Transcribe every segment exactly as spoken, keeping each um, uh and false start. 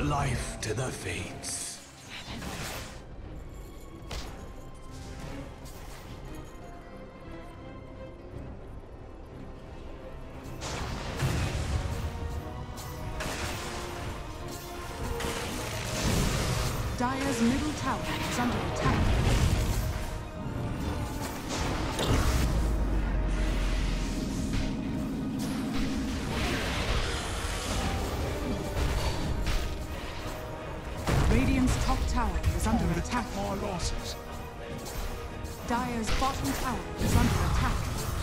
life to the fates. Dire's middle tower is under attack. Radiant's top tower is under attack. More losses. Dire's bottom tower is under attack.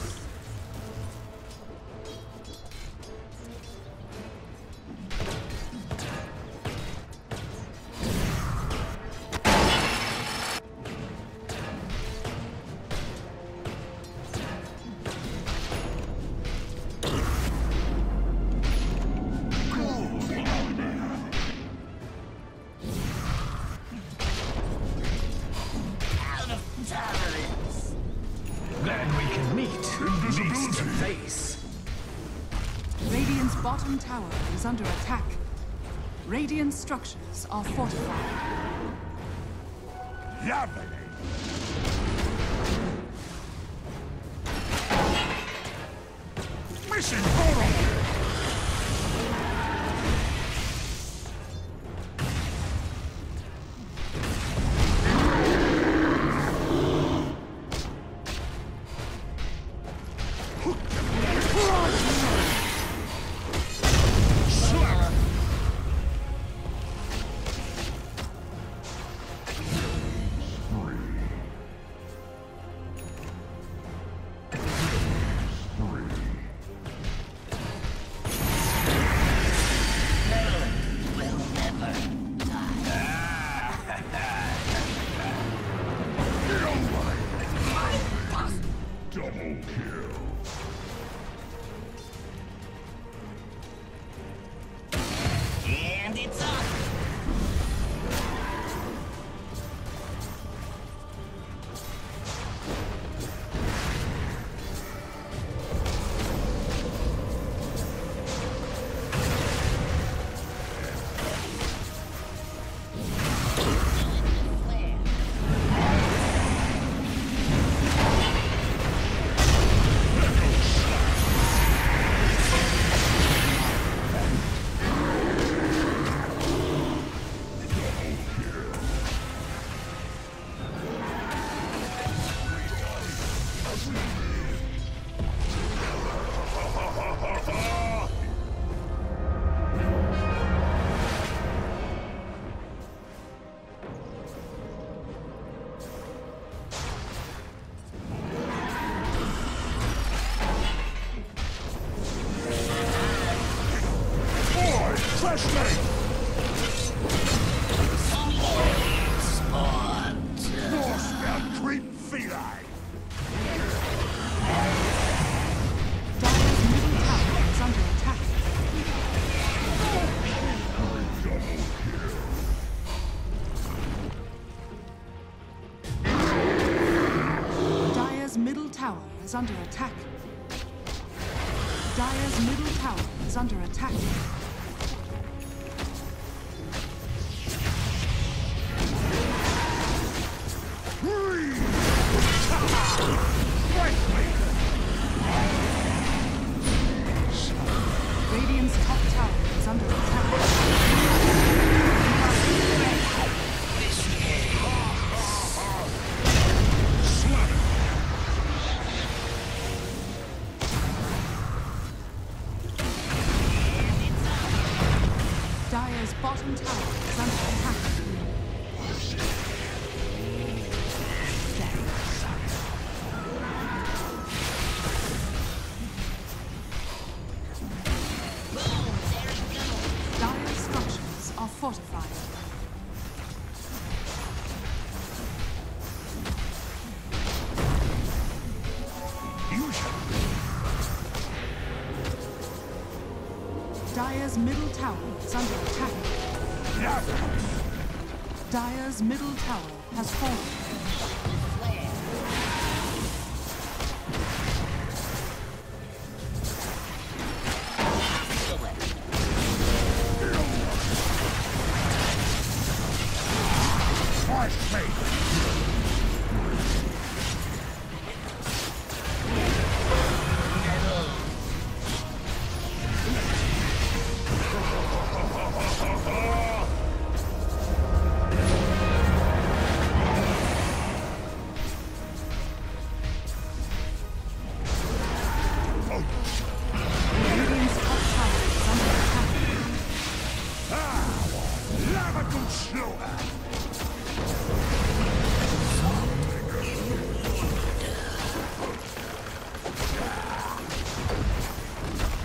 Bottom tower is under attack. Radiant structures are fortified. Lovely. Mission failed. Is under attack. Dire's middle tower is under attack. Radiant's top tower is under attack. Dire's bottom tower is under attack. Dire's structures are fortified. Dire's middle tower is under attack. Dire's middle tower has fallen.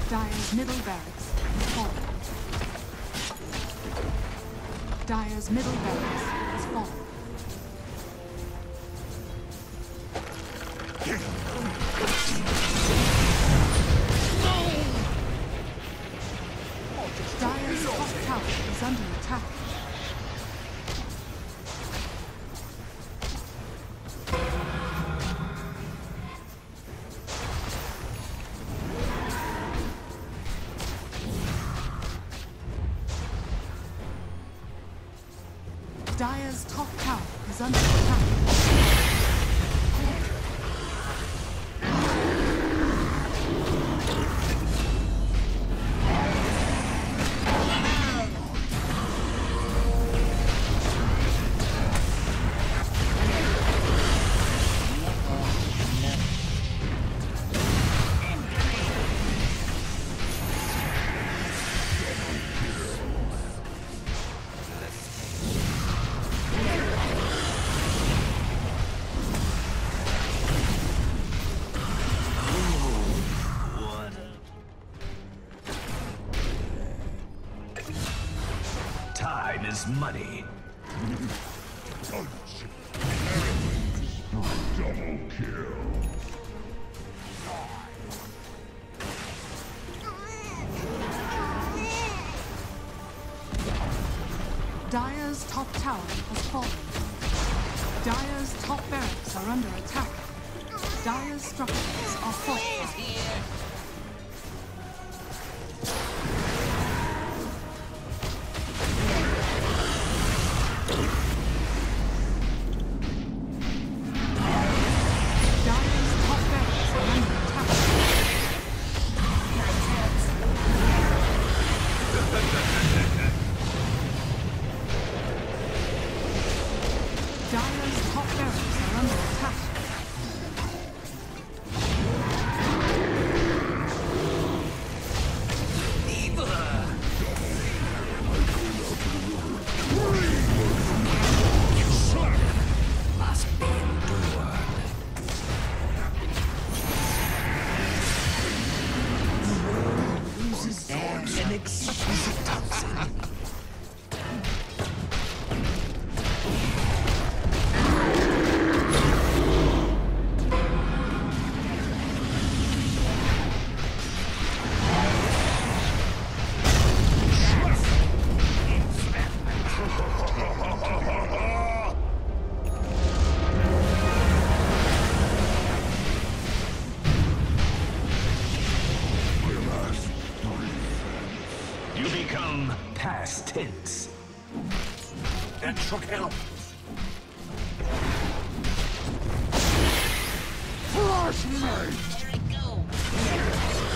Dire's middle barracks has fallen. Dire's middle barracks has fallen. Dire's top tower is under attack. Dire's top tower is under attack. Time is money. Double kill. Dire's top tower has fallen. Dire's top barracks are under attack. Dire's structures are fortified. Dire's top barracks are under attack. Must be endured. Loses an exquisite toxin. You become past tense. That should help. Flush me! Here I go.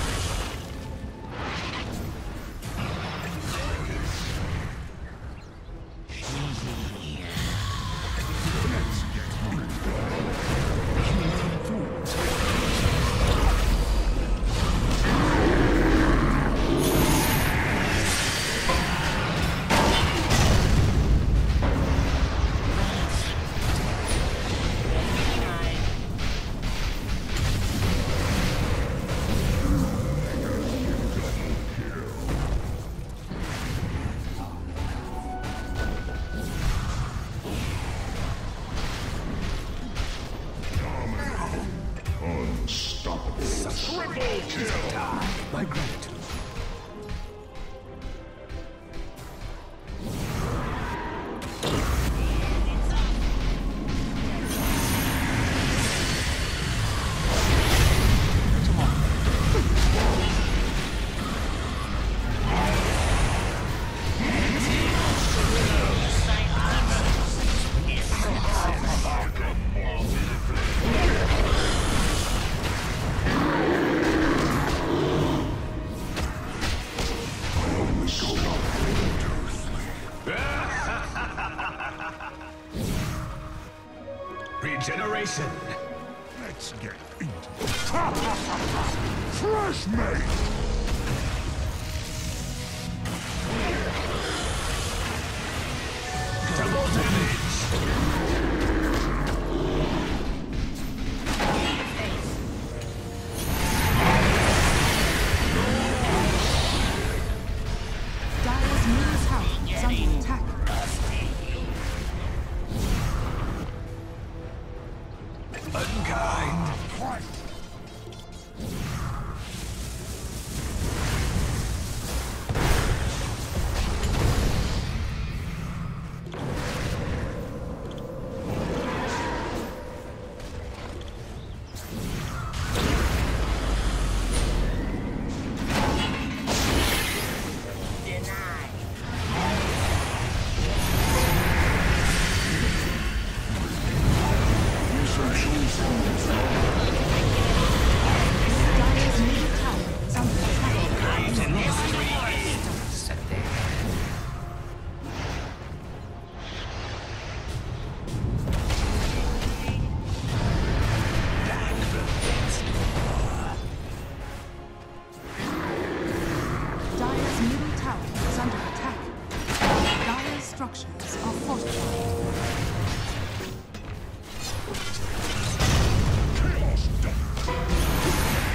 My gratitude. Regeneration. Let's get into it. Fresh meat! Double damage. No structures are fortified. Chaos Dagger.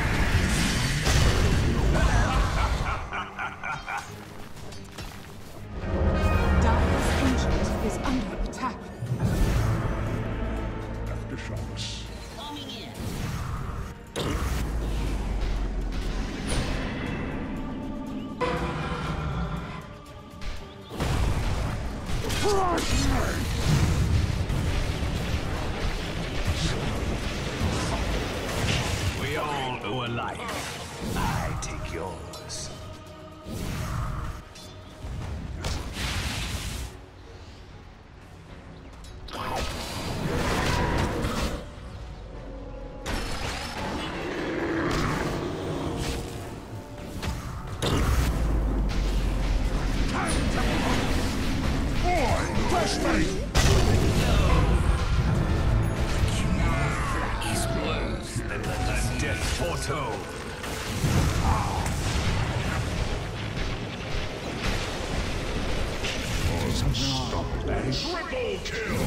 Dire's Ancient is under attack. Aftershocks. Coming in. Crush me! We all owe a life. I take yours. Boy, press me! Is worse than the death foretold. Unstoppable. Triple kill!